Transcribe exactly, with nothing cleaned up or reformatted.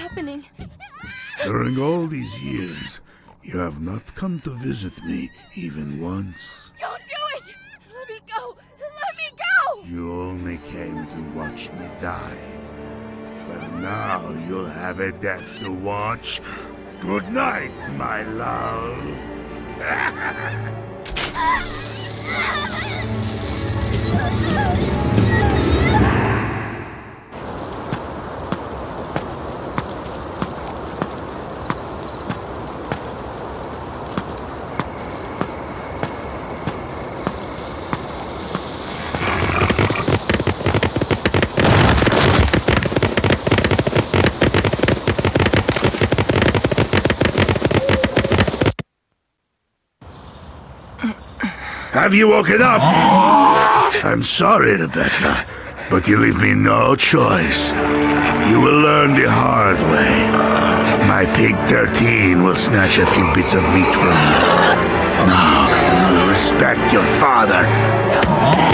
happening? During all these years, you have not come to visit me even once. Don't do it! Let me go! Let me go! You only came to watch me die. Well, now you'll have a death to watch. Good night, my love. Have you woken up? I'm sorry, Rebecca, but you leave me no choice. You will learn the hard way. My pig thirteen will snatch a few bits of meat from you. Now, you will respect your father.